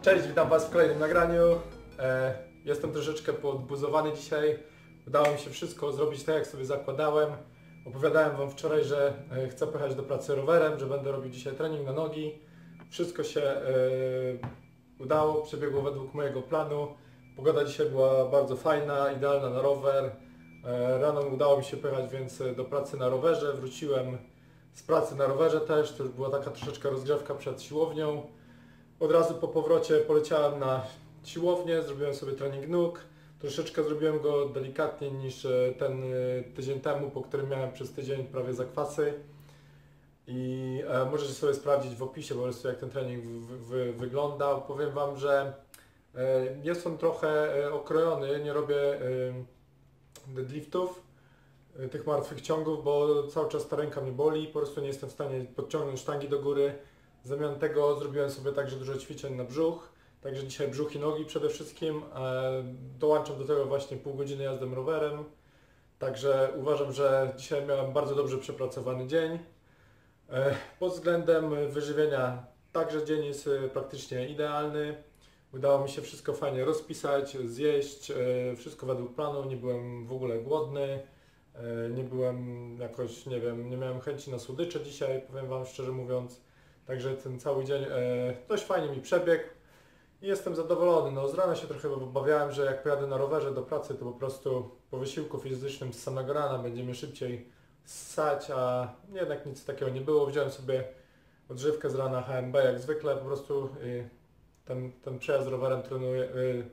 Cześć, witam Was w kolejnym nagraniu. Jestem troszeczkę podbuzowany dzisiaj. Udało mi się wszystko zrobić tak, jak sobie zakładałem. Opowiadałem Wam wczoraj, że chcę pojechać do pracy rowerem, że będę robił dzisiaj trening na nogi. Wszystko się udało, przebiegło według mojego planu. Pogoda dzisiaj była bardzo fajna, idealna na rower. Rano udało mi się pojechać więc do pracy na rowerze. Wróciłem z pracy na rowerze też. To już była taka troszeczkę rozgrzewka przed siłownią. Od razu po powrocie poleciałem na siłownię, zrobiłem sobie trening nóg. Troszeczkę zrobiłem go delikatniej niż ten tydzień temu, po którym miałem przez tydzień prawie zakwasy. I możecie sobie sprawdzić w opisie po prostu, jak ten trening wyglądał. Powiem Wam, że jest on trochę okrojony, nie robię deadliftów, tych martwych ciągów, bo cały czas ta ręka mnie boli, po prostu nie jestem w stanie podciągnąć sztangi do góry. W zamian tego zrobiłem sobie także dużo ćwiczeń na brzuch, także dzisiaj brzuch i nogi przede wszystkim. Dołączam do tego właśnie pół godziny jazdy rowerem, także uważam, że dzisiaj miałem bardzo dobrze przepracowany dzień. Pod względem wyżywienia także dzień jest praktycznie idealny. Udało mi się wszystko fajnie rozpisać, zjeść, wszystko według planu, nie byłem w ogóle głodny. Nie byłem jakoś, nie wiem, nie miałem chęci na słodycze dzisiaj, powiem Wam szczerze mówiąc. Także ten cały dzień dość fajnie mi przebiegł i jestem zadowolony. No, z rana się trochę obawiałem, że jak pojadę na rowerze do pracy, to po prostu po wysiłku fizycznym z samego rana będzie mnie szybciej ssać, a jednak nic takiego nie było. Wziąłem sobie odżywkę z rana HMB jak zwykle, po prostu ten przejazd rowerem trenuję.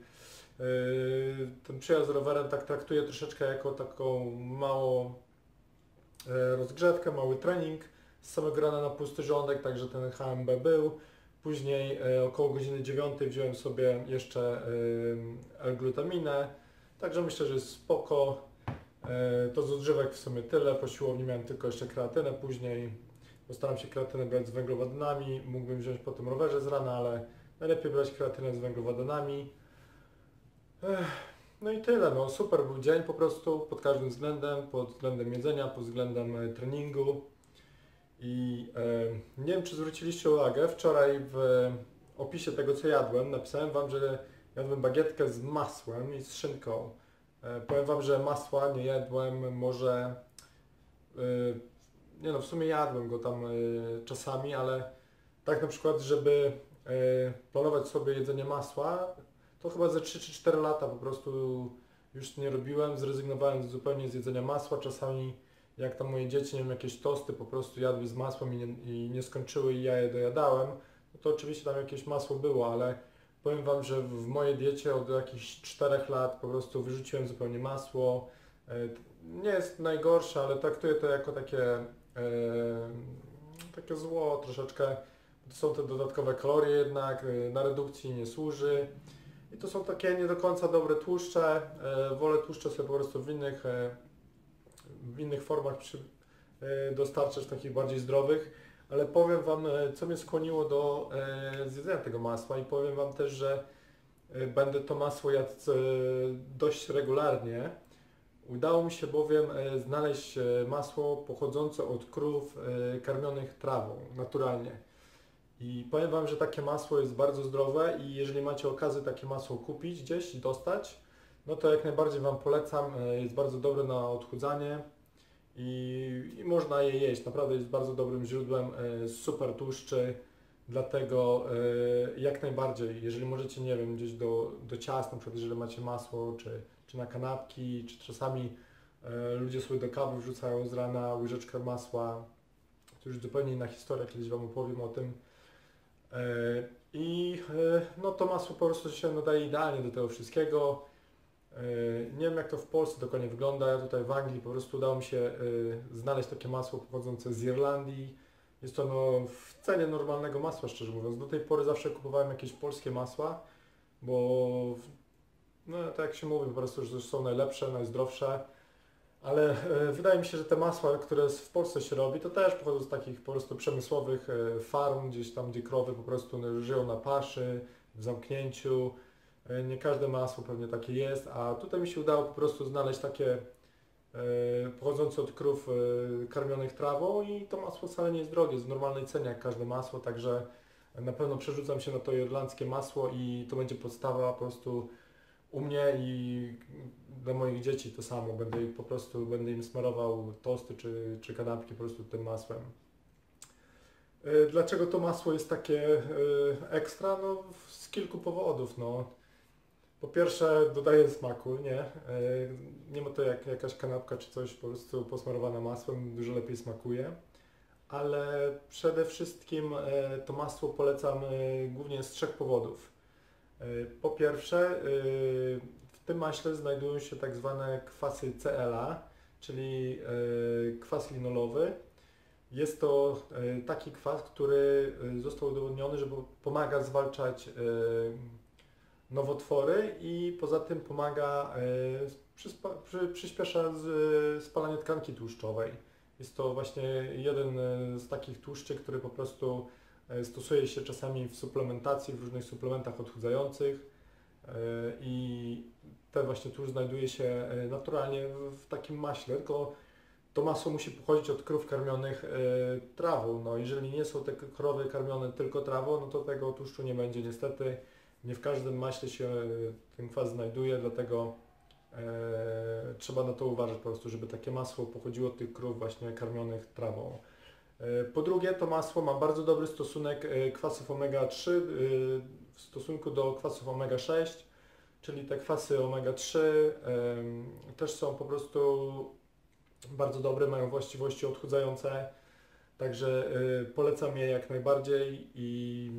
Ten przejazd rowerem tak traktuję troszeczkę jako taką małą rozgrzewkę, mały trening z samego rana na pusty żołądek, także ten HMB był. Później około godziny 9 wziąłem sobie jeszcze L-glutaminę, także myślę, że jest spoko. To z odżywek w sumie tyle, po siłowni miałem tylko jeszcze kreatynę później. Postaram się kreatynę brać z węglowodanami, mógłbym wziąć po tym rowerze z rana, ale najlepiej brać kreatynę z węglowodanami. No i tyle, no super był dzień po prostu pod każdym względem, pod względem jedzenia, pod względem treningu. I nie wiem, czy zwróciliście uwagę, wczoraj w opisie tego, co jadłem, napisałem Wam, że jadłem bagietkę z masłem i z szynką. Powiem Wam, że masła nie jadłem, może, nie no, w sumie jadłem go tam czasami, ale tak na przykład, żeby planować sobie jedzenie masła, to chyba ze 3 czy 4 lata po prostu już nie robiłem, zrezygnowałem zupełnie z jedzenia masła. Czasami jak tam moje dzieci, nie wiem, jakieś tosty po prostu jadły z masłem i nie skończyły i ja je dojadałem, no to oczywiście tam jakieś masło było, ale powiem Wam, że w mojej diecie od jakichś 4 lat po prostu wyrzuciłem zupełnie masło. Nie jest najgorsze, ale traktuję to jako takie zło troszeczkę. To są te dodatkowe kalorie jednak, na redukcji nie służy. I to są takie nie do końca dobre tłuszcze. Wolę tłuszcze sobie po prostu w innych formach dostarczać, takich bardziej zdrowych. Ale powiem Wam, co mnie skłoniło do zjedzenia tego masła i powiem Wam też, że będę to masło jadł dość regularnie. Udało mi się bowiem znaleźć masło pochodzące od krów karmionych trawą, naturalnie. I powiem Wam, że takie masło jest bardzo zdrowe i jeżeli macie okazję takie masło kupić gdzieś i dostać, no to jak najbardziej Wam polecam, jest bardzo dobre na odchudzanie i można je jeść. Naprawdę jest bardzo dobrym źródłem super tłuszczy, dlatego jak najbardziej, jeżeli możecie, nie wiem, gdzieś do ciast, na przykład jeżeli macie masło, czy na kanapki, czy czasami ludzie sobie do kawy wrzucają z rana łyżeczkę masła, to już zupełnie inna historia, kiedyś Wam opowiem o tym. I no to masło po prostu się nadaje idealnie do tego wszystkiego. Nie wiem, jak to w Polsce dokładnie wygląda, ja tutaj w Anglii po prostu udało mi się znaleźć takie masło pochodzące z Irlandii. Jest to no, w cenie normalnego masła, szczerze mówiąc. Do tej pory zawsze kupowałem jakieś polskie masła, bo no tak jak się mówi po prostu, że są najlepsze, najzdrowsze. Ale wydaje mi się, że te masła, które w Polsce się robi, to też pochodzą z takich po prostu przemysłowych farm, gdzieś tam, gdzie krowy po prostu żyją na paszy, w zamknięciu. Nie każde masło pewnie takie jest, a tutaj mi się udało po prostu znaleźć takie pochodzące od krów karmionych trawą i to masło wcale nie jest drogie, jest w normalnej cenie jak każde masło, także Na pewno przerzucam się na to irlandzkie masło i to będzie podstawa po prostu u mnie i dla moich dzieci to samo. Będę im smarował tosty czy kanapki po prostu tym masłem. Dlaczego to masło jest takie ekstra? No z kilku powodów. No. Po pierwsze dodaje smaku, nie? Nie ma to jak jakaś kanapka czy coś po prostu posmarowane masłem, dużo lepiej smakuje. Ale przede wszystkim to masło polecam głównie z trzech powodów. Po pierwsze, w tym maśle znajdują się tak zwane kwasy CLA, czyli kwas linolowy. Jest to taki kwas, który został udowodniony, że pomaga zwalczać nowotwory i poza tym pomaga, przyspiesza spalanie tkanki tłuszczowej. Jest to właśnie jeden z takich tłuszczy, który po prostu stosuje się czasami w suplementacji, w różnych suplementach odchudzających i ten właśnie tłuszcz znajduje się naturalnie w takim maśle, tylko to masło musi pochodzić od krów karmionych trawą. No, jeżeli nie są te krowy karmione tylko trawą, no to tego tłuszczu nie będzie niestety. Nie w każdym maśle się ten kwas znajduje, dlatego trzeba na to uważać po prostu, żeby takie masło pochodziło od tych krów właśnie karmionych trawą. Po drugie, to masło ma bardzo dobry stosunek kwasów omega-3 w stosunku do kwasów omega-6, czyli te kwasy omega-3 też są po prostu bardzo dobre, mają właściwości odchudzające, także polecam je jak najbardziej i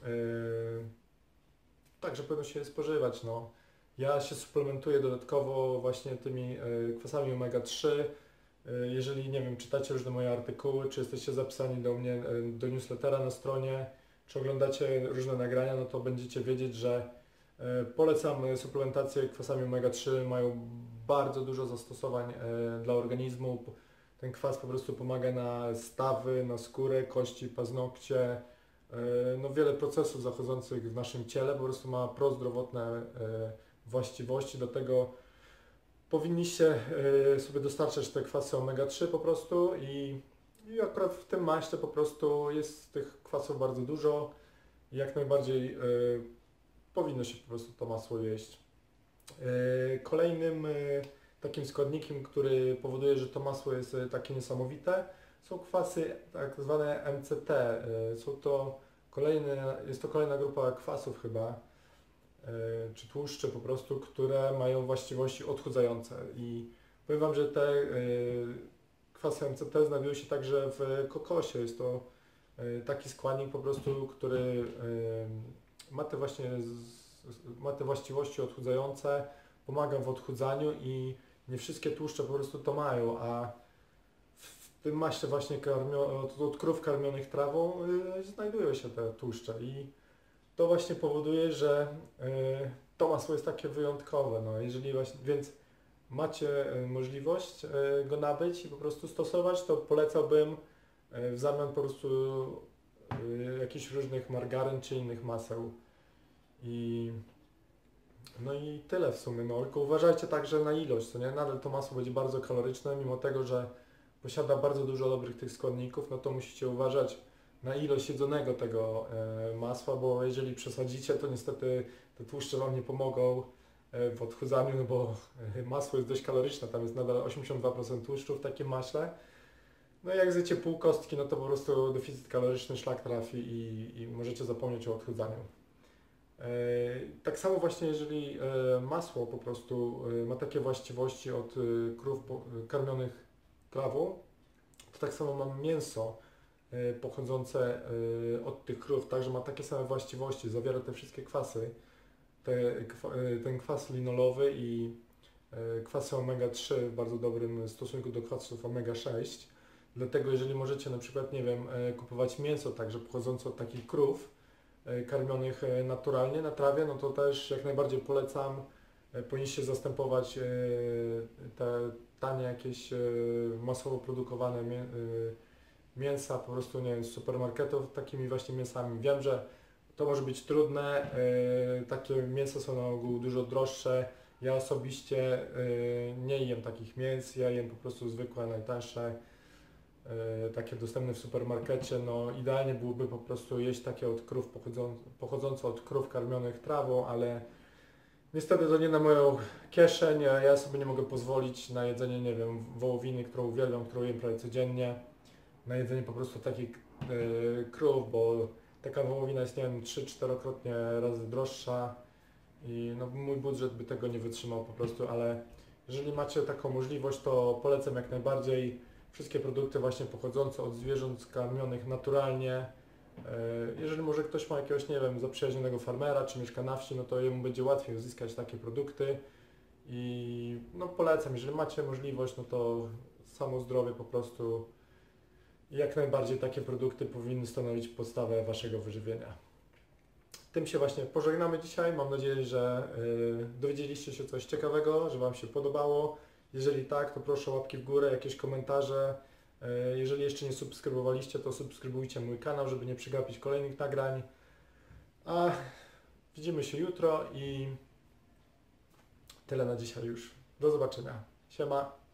także powinno się je spożywać. No. Ja się suplementuję dodatkowo właśnie tymi kwasami omega-3. Jeżeli, nie wiem, czytacie różne moje artykuły, czy jesteście zapisani do mnie, do newslettera na stronie, czy oglądacie różne nagrania, no to będziecie wiedzieć, że polecam suplementację kwasami omega-3, mają bardzo dużo zastosowań dla organizmu. Ten kwas po prostu pomaga na stawy, na skórę, kości, paznokcie, no wiele procesów zachodzących w naszym ciele, po prostu ma prozdrowotne właściwości, dlatego powinniście sobie dostarczać te kwasy omega-3 po prostu i akurat w tym maśle po prostu jest tych kwasów bardzo dużo i jak najbardziej powinno się po prostu to masło jeść. Kolejnym takim składnikiem, który powoduje, że to masło jest takie niesamowite, są kwasy tak zwane MCT. Jest to kolejna grupa kwasów chyba, czy tłuszcze po prostu, które mają właściwości odchudzające. I powiem Wam, że te kwasy MCT znajdują się także w kokosie. Jest to taki składnik po prostu, który ma te właściwości odchudzające, pomaga w odchudzaniu i nie wszystkie tłuszcze po prostu to mają, a w tym maśle właśnie od krów karmionych trawą znajdują się te tłuszcze i to właśnie powoduje, że to masło jest takie wyjątkowe. No, więc macie możliwość go nabyć i po prostu stosować, to polecałbym w zamian po prostu jakichś różnych margaryn czy innych maseł. No i tyle w sumie, no tylko uważajcie także na ilość, co nie? Nadal to masło będzie bardzo kaloryczne, mimo tego, że posiada bardzo dużo dobrych tych składników, no to musicie uważać na ilość jedzonego tego masła, bo jeżeli przesadzicie, to niestety te tłuszcze Wam nie pomogą w odchudzaniu, no bo masło jest dość kaloryczne, tam jest nadal 82% tłuszczu w takim maśle. No i jak zjecie pół kostki, no to po prostu deficyt kaloryczny szlak trafi i możecie zapomnieć o odchudzaniu. Tak samo właśnie jeżeli masło po prostu ma takie właściwości od krów karmionych trawą, to tak samo mam mięso pochodzące od tych krów, także ma takie same właściwości, zawiera te wszystkie kwasy, ten kwas linolowy i kwasy omega-3 w bardzo dobrym stosunku do kwasów omega-6, dlatego jeżeli możecie na przykład, nie wiem, kupować mięso także pochodzące od takich krów karmionych naturalnie na trawie, no to też jak najbardziej polecam, powinniście zastępować te tanie jakieś masowo produkowane mięsa po prostu, nie wiem, z supermarketów takimi właśnie mięsami. Wiem, że to może być trudne, takie mięsa są na ogół dużo droższe. Ja osobiście nie jem takich mięs, ja jem po prostu zwykłe, najtańsze. takie dostępne w supermarkecie, no idealnie byłoby po prostu jeść takie od krów pochodzące od krów karmionych trawą, ale niestety to nie na moją kieszeń, ja sobie nie mogę pozwolić na jedzenie, nie wiem, wołowiny, którą uwielbiam, którą jem prawie codziennie, na jedzenie po prostu takich krów, bo taka wołowina jest, nie wiem, 3-4-krotnie razy droższa i no, mój budżet by tego nie wytrzymał po prostu, ale jeżeli macie taką możliwość, to polecam jak najbardziej wszystkie produkty właśnie pochodzące od zwierząt skarmionych naturalnie. Jeżeli może ktoś ma jakiegoś, nie wiem, zaprzyjaźnionego farmera, czy mieszka na wsi, no to jemu będzie łatwiej uzyskać takie produkty i no polecam, jeżeli macie możliwość, no to samo zdrowie po prostu jak najbardziej takie produkty powinny stanowić podstawę waszego wyżywienia. Tym się właśnie pożegnamy dzisiaj. Mam nadzieję, że dowiedzieliście się coś ciekawego, że wam się podobało. Jeżeli tak, to proszę o łapki w górę, jakieś komentarze. Jeżeli jeszcze nie subskrybowaliście, to subskrybujcie mój kanał, żeby nie przegapić kolejnych nagrań. A widzimy się jutro i tyle na dzisiaj już. Do zobaczenia. Siema.